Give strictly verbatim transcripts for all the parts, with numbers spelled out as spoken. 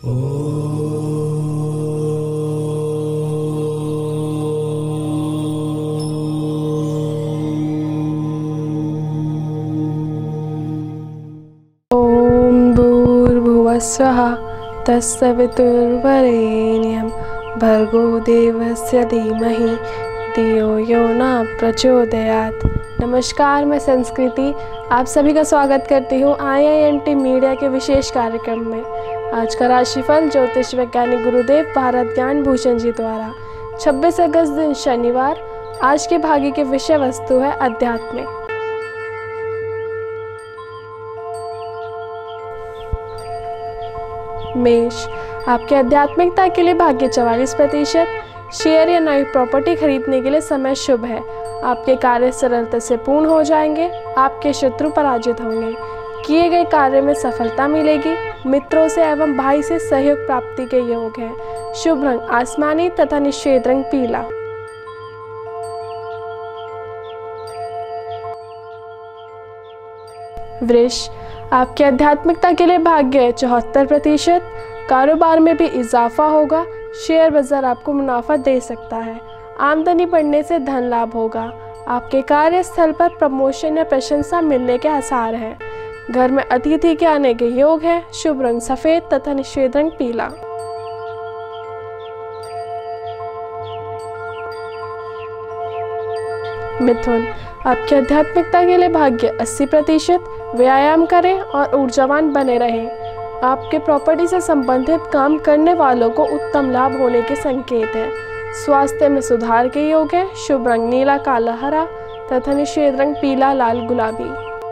स्वः तत्सवितुर्वरेण्यं भर्गो देवस्य धीमहि धियो यो न प्रचोदयात्। नमस्कार, मैं संस्कृति आप सभी का स्वागत करती हूँ I I M T media के विशेष कार्यक्रम में। आज का राशिफल ज्योतिष वैज्ञानिक गुरुदेव भारत ज्ञान भूषण जी द्वारा छब्बीस अगस्त दिन शनिवार। आज के भाग्य की विषय वस्तु है अध्यात्मिक। मेष, आपके आध्यात्मिकता के लिए भाग्य चवालीस प्रतिशत। शेयर या नई प्रॉपर्टी खरीदने के लिए समय शुभ है। आपके कार्य सरलता से पूर्ण हो जाएंगे। आपके शत्रु पराजित होंगे। किए गए कार्य में सफलता मिलेगी। मित्रों से एवं भाई से सहयोग प्राप्ति के योग है। शुभ रंग आसमानी तथा निषेध रंग पीला। वृष, आपके आध्यात्मिकता के लिए भाग्य चौहत्तर प्रतिशत। कारोबार में भी इजाफा होगा। शेयर बाजार आपको मुनाफा दे सकता है। आमदनी बढ़ने से धन लाभ होगा। आपके कार्यस्थल पर प्रमोशन या प्रशंसा मिलने के आसार हैं। घर में अतिथि के आने के योग है। शुभ रंग सफेद तथा निषेध रंग पीला। मिथुन, आपकी आध्यात्मिकता के लिए भाग्य अस्सी प्रतिशत। व्यायाम करें और ऊर्जावान बने रहें। आपके प्रॉपर्टी से संबंधित काम करने वालों को उत्तम लाभ होने के संकेत हैं। स्वास्थ्य में सुधार के योग है। शुभ रंग नीला काला हरा तथा निषेध रंग पीला लाल गुलाबी।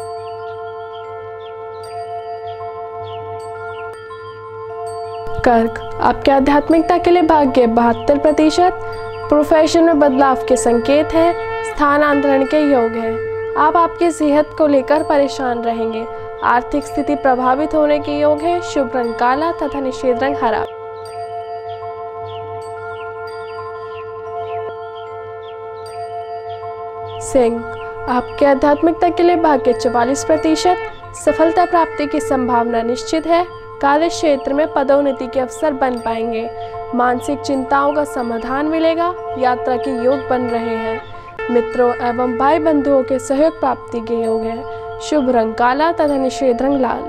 कर्क, आपके आध्यात्मिकता के लिए भाग्य बहत्तर प्रतिशत। प्रोफेशन में बदलाव के संकेत हैं। स्थानांतरण के योग है। आप आपकी सेहत को लेकर परेशान रहेंगे। आर्थिक स्थिति प्रभावित होने के योग है। शुभ रंग काला तथा निषेध रंग हरा। सिंह, आपके आध्यात्मिकता के लिए भाग्य चवालीस प्रतिशत। सफलता प्राप्ति की संभावना निश्चित है। कार्य क्षेत्र में पदोन्नति के अवसर बन पाएंगे। मानसिक चिंताओं का समाधान मिलेगा। यात्रा के योग बन रहे हैं। मित्रों एवं भाई बंधुओं के सहयोग प्राप्ति के योग है। शुभ रंग काला तथा निषेध रंग लाल।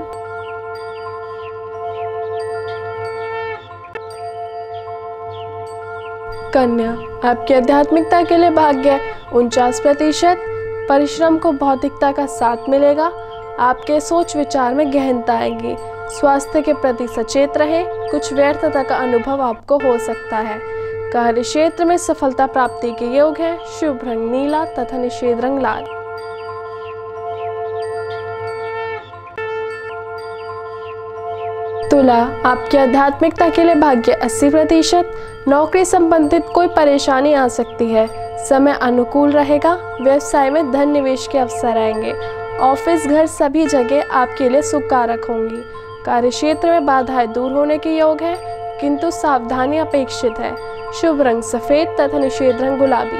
कन्या, आपकी आध्यात्मिकता के लिए भाग्य उनचास प्रतिशत। परिश्रम को भौतिकता का साथ मिलेगा। आपके सोच विचार में गहनता आएगी। स्वास्थ्य के प्रति सचेत रहे। कुछ व्यर्थता का अनुभव आपको हो सकता है। कार्य क्षेत्र में सफलता प्राप्ति के योग है। शुभ रंग नीला तथा निषेध रंग लाल। तुला, आपकी आध्यात्मिकता के लिए भाग्य अस्सी प्रतिशत। नौकरी संबंधित कोई परेशानी आ सकती है। समय अनुकूल रहेगा। व्यवसाय में धन निवेश के अवसर आएंगे। ऑफिस घर सभी जगह आपके लिए सुखकारक होंगी। कार्य क्षेत्र में बाधाएं दूर होने के योग है, किंतु सावधानी अपेक्षित है। शुभ रंग सफेद तथा निषेध रंग गुलाबी।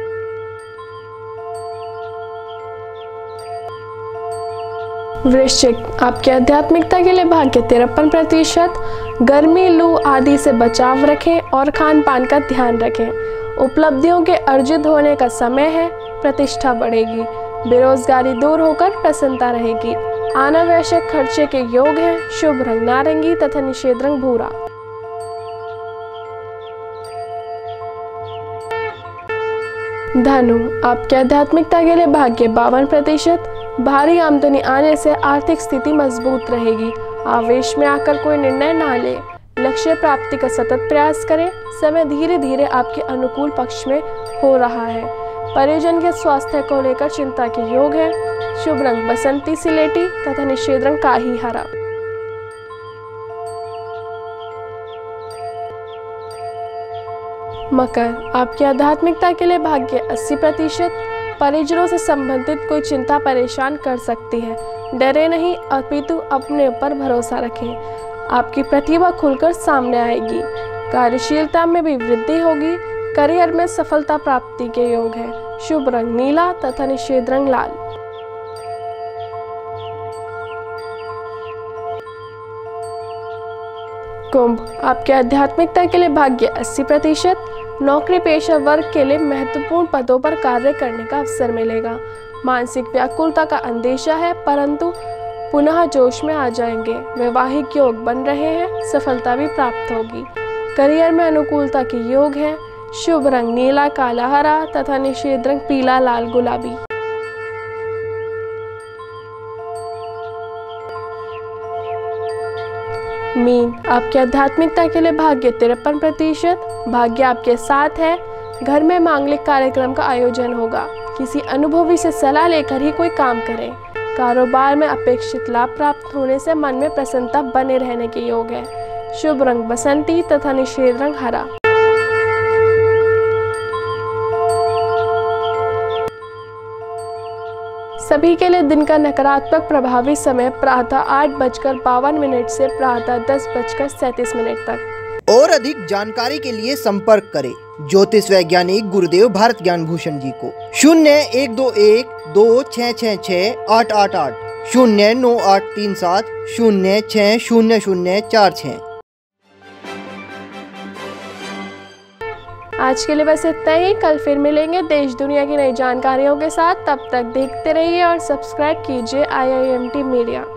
वृश्चिक, आपकी आध्यात्मिकता के लिए भाग्य तिरपन प्रतिशत। गर्मी लू आदि से बचाव रखें और खान पान का ध्यान रखें। उपलब्धियों के अर्जित होने का समय है। प्रतिष्ठा बढ़ेगी। बेरोजगारी दूर होकर प्रसन्नता रहेगी। अनावश्यक खर्चे के योग हैं। शुभ रंग नारंगी तथा निषेध रंग भूरा। धनु, आपकी आध्यात्मिकता के लिए भाग्य बावन प्रतिशत। भारी आमदनी आने से आर्थिक स्थिति मजबूत रहेगी। आवेश में आकर कोई निर्णय ना ले। लक्ष्य प्राप्ति का सतत प्रयास करें। समय धीरे धीरे आपके अनुकूल पक्ष में हो रहा है। परिजन के स्वास्थ्य को लेकर चिंता के योग है। शुभ रंग बसंती सिलेटी तथा निषेध रंग काही हरा। मकर, आपकी आध्यात्मिकता के लिए भाग्य अस्सी प्रतिशत। परिजनों से संबंधित कोई चिंता परेशान कर सकती है। डरे नहीं अपितु अपने ऊपर भरोसा रखें। आपकी प्रतिभा खुलकर सामने आएगी। कार्यशीलता में भी वृद्धि होगी। करियर में सफलता प्राप्ति के योग है। शुभ रंग नीला तथा निषेध रंग लाल। कुंभ, आपके आध्यात्मिकता के लिए भाग्य अस्सी प्रतिशत। नौकरी पेशा वर्ग के लिए महत्वपूर्ण पदों पर कार्य करने का अवसर मिलेगा। मानसिक व्याकुलता का अंदेशा है, परंतु पुनः जोश में आ जाएंगे। वैवाहिक योग बन रहे हैं, सफलता भी प्राप्त होगी। करियर में अनुकूलता के योग हैं। शुभ रंग नीला, काला, हरा तथा निषेध रंग पीला, लाल, गुलाबी। मीन, आपके आध्यात्मिकता के लिए भाग्य तिरपन प्रतिशत। भाग्य आपके साथ है। घर में मांगलिक कार्यक्रम का आयोजन होगा। किसी अनुभवी से सलाह लेकर ही कोई काम करें। कारोबार में अपेक्षित लाभ प्राप्त होने से मन में प्रसन्नता बने रहने के योग है। शुभ रंग बसंती तथा निषेध रंग हरा। सभी के लिए दिन का नकारात्मक प्रभावी समय प्रातः आठ बजकर बावन मिनट से प्रातः दस बजकर सैंतीस मिनट तक। और अधिक जानकारी के लिए संपर्क करें ज्योतिष वैज्ञानिक गुरुदेव भारत ज्ञान भूषण जी को। शून्य एक दो एक दो छः छः छः आठ आठ आठ, शून्य नौ आठ तीन सात शून्य छः शून्य शून्य चार छः। आज के लिए बस इतना ही। कल फिर मिलेंगे देश दुनिया की नई जानकारियों के साथ। तब तक देखते रहिए और सब्सक्राइब कीजिए I I M T media.